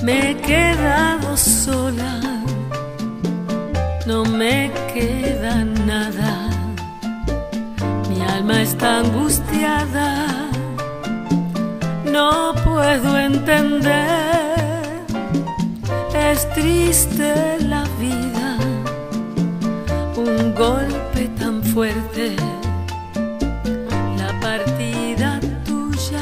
Me he quedado sola, no me queda nada. Mi alma está angustiada, no puedo entender. Es triste la vida, un golpe tan fuerte. La partida tuya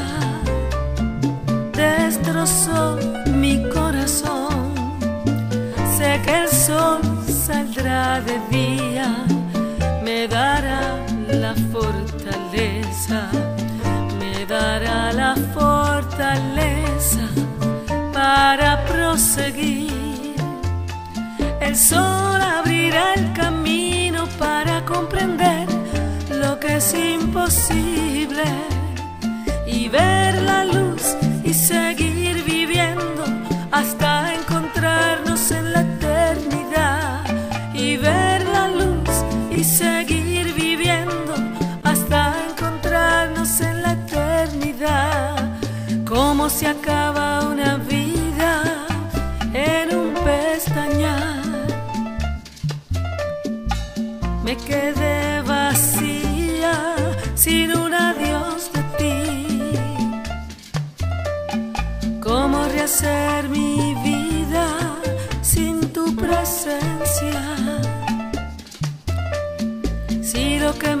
destrozó mi corazón. Sé que el sol saldrá de día, me dará la fortaleza, me dará la fortaleza para proseguir. El sol abrirá el camino para comprender lo que es imposible y ver la luz y seguir viviendo hasta encontrarnos en la eternidad. Y ver la luz y seguir viviendo hasta encontrarnos en la eternidad. Como se acaba una vida en un pestañear. Me quedé vacía sin un adiós de ti. ¿Cómo rehacer mi vida sin tu presencia? Si lo que